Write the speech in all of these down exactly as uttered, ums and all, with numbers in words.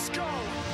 Let's go.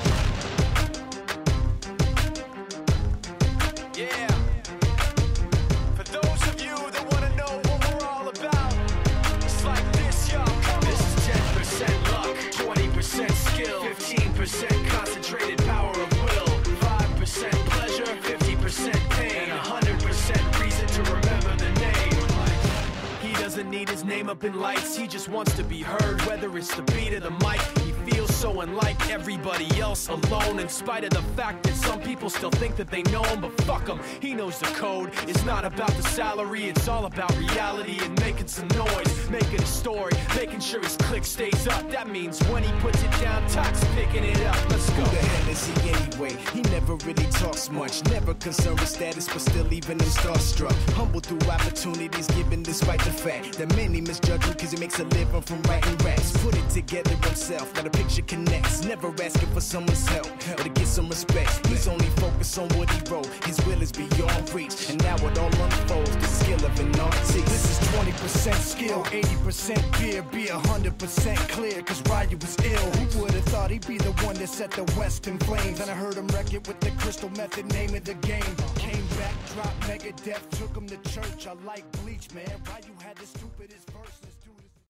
Yeah. For those of you that want to know what we're all about, it's like this, y'all. Come on. This is ten percent luck, twenty percent skill, fifteen percent concentrated power of will, five percent pleasure, fifty percent pain, and one hundred percent reason to remember the name. He doesn't need his name up in lights, he just wants to be heard, whether it's the beat or the mic. He feels so unlike everybody else, alone, in spite of the fact that some people still think that they know him, but fuck him, he knows the code. It's not about the salary, it's all about reality and making some noise, making a story, making sure his click stays up. That means when he puts it down, Tox picking it up. Let's go. Who the hell is he anyway? He never really talks much, never concerned with status, but still even him starstruck. Humble through opportunities given despite the fact that many misjudge him cause he makes a living from writing raps. Put it together himself, now the picture connects. Never asking for someone's help, or to get some respect. He's only focused on what he wrote, his will is beyond reach. And now it all unfolds, the skill of an artist. This is twenty percent skill, eighty percent beer, be one hundred percent clear, cause Ryu was ill. Who would've thought he'd be the one that set the West in flames? And I heard him wreck it with the Crystal Method, name of the game. Came back, dropped Megadeth, took him to church. I like Bleach, man. Ryu had the stupidest verses.